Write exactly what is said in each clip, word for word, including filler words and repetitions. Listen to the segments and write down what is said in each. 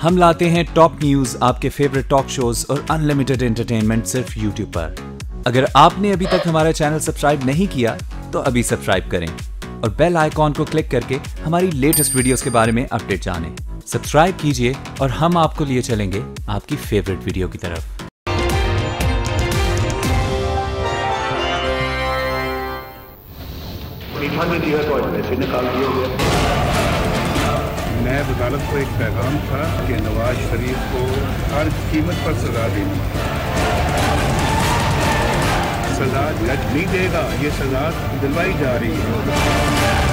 हम लाते हैं टॉप न्यूज, आपके फेवरेट टॉक शोज और अनलिमिटेड एंटरटेनमेंट सिर्फ यूट्यूब पर। अगर आपने अभी तक हमारा चैनल सब्सक्राइब नहीं किया तो अभी सब्सक्राइब करें और बेल आइकॉन को क्लिक करके हमारी लेटेस्ट वीडियोस के बारे में अपडेट जानें। सब्सक्राइब कीजिए और हम आपको लिए चलेंगे आपकी फेवरेट वीडियो की तरफ। निकाल दिया गया। नैब अदालत को एक पैगाम था कि नवाज शरीफ को हर कीमत पर सजा देनी, सजा जज नहीं देगा, ये सजा दिलवाई जा रही है।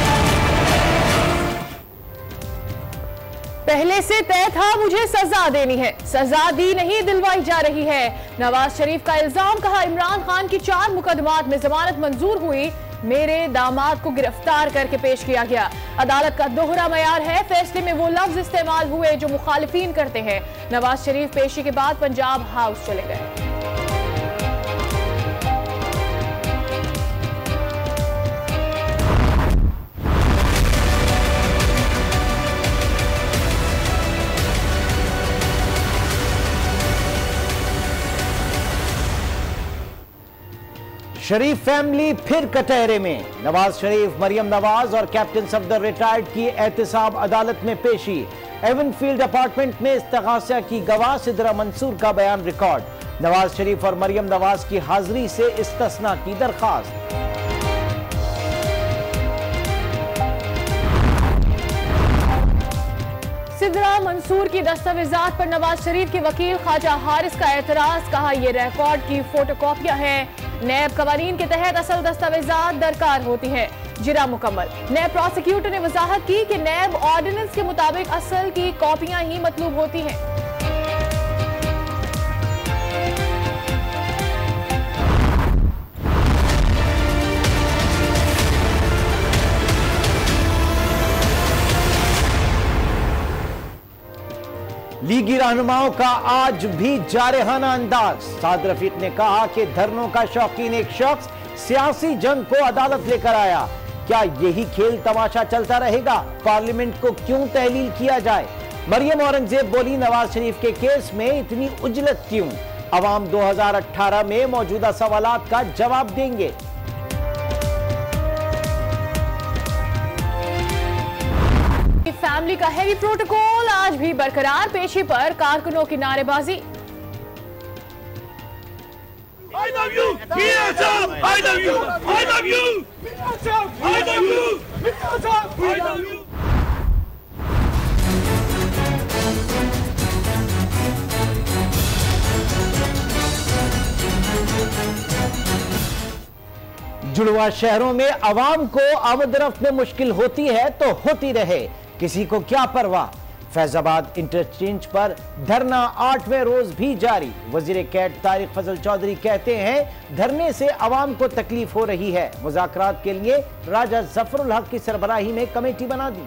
पहले से तय था मुझे सजा देनी है, सजा दी नहीं दिलवाई जा रही है। नवाज शरीफ का इल्जाम, कहा इमरान खान की चार मुकदमात में जमानत मंजूर हुई, मेरे दामाद को गिरफ्तार करके पेश किया गया। अदालत का दोहरा मयार है, फैसले में वो लफ्ज इस्तेमाल हुए जो मुखालिफिन करते हैं। नवाज शरीफ पेशी के बाद पंजाब हाउस चले गए। शरीफ फैमिली फिर कटहरे में। नवाज शरीफ, मरियम नवाज और कैप्टन सफदर रिटायर्ड की एहतसाब अदालत में पेशी। एवनफील्ड अपार्टमेंट में इस्तगासा की गवाह सिद्रा मंसूर का बयान रिकॉर्ड। नवाज शरीफ और मरियम नवाज की हाजिरी से इस्तिस्ना की दरखास्त। सिद्रा मंसूर की दस्तावेजात पर नवाज शरीफ के वकील ख्वाजा हारिस का एतराज, कहा यह रिकॉर्ड की फोटोकॉपियां हैं। नैब कवानीन के तहत असल दस्तावेजात दरकार होती है, जिरा मुकम्मल। नैब प्रोसिक्यूटर ने वजाहत की कि नैब ऑर्डिनेंस के मुताबिक असल की कॉपियां ही मतलूब होती हैं। लीगी रहनुमाओं का आज भी जारहाना अंदाज। साद रफीक ने कहा कि धरनों का शौकीन एक शख्स सियासी जंग को अदालत लेकर आया। क्या यही खेल तमाशा चलता रहेगा? पार्लियामेंट को क्यों तहलील किया जाए? मरियम औरंगजेब बोली, नवाज शरीफ के केस में इतनी उजलत क्यों? अवाम दो हजार अठारह में मौजूदा सवालात का जवाब देंगे। फैमिली का हैवी प्रोटोकॉल आज भी बरकरार, पेशी पर कारकुनों की नारेबाजी। I love you, I love you, I love you, I love you, I love you. जुड़वा शहरों में अवाम को आमदरफ्त में मुश्किल होती है तो होती रहे, किसी को क्या परवाह। फैजाबाद इंटरचेंज पर धरना आठवें रोज भी जारी। वजीर कैट तारिक फजल चौधरी कहते हैं धरने से अवाम को तकलीफ हो रही है। मुज़ाकरात के लिए राजा जफरुल हक की सरबराही में कमेटी बना दी।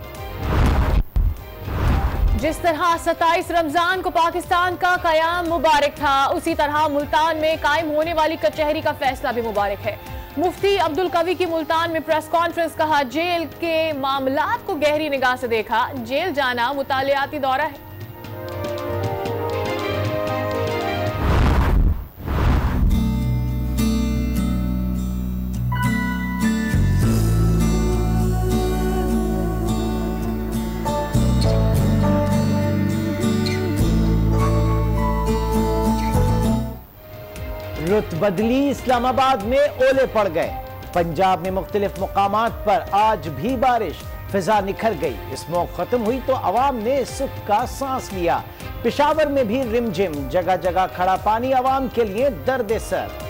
जिस तरह सत्ताईस रमजान को पाकिस्तान का कयाम मुबारक था, उसी तरह मुल्तान में कायम होने वाली कचहरी का फैसला भी मुबारक है। मुफ्ती अब्दुल कवी की मुल्तान में प्रेस कॉन्फ्रेंस, कहा जेल के मामलात को गहरी निगाह से देखा, जेल जाना मुतालियाती दौरा है। रुत बदली, इस्लामाबाद में ओले पड़ गए। पंजाब में मुख्तलिफ मुकामात पर आज भी बारिश, फिजा निखर गई। स्मोक खत्म हुई तो अवाम ने सुख का सांस लिया। पेशावर में भी रिमझिम, जगह जगह खड़ा पानी अवाम के लिए दर्द सर।